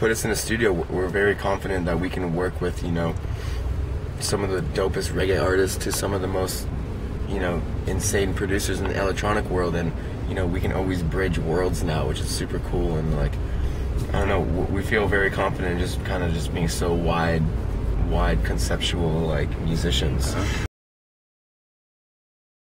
put us in a studio, we're very confident that we can work with, you know, some of the dopest reggae artists to some of the most, you know, insane producers in the electronic world, and you know, we can always bridge worlds now, which is super cool. And like, I don't know, we feel very confident in just kind of just being so wide conceptual like musicians.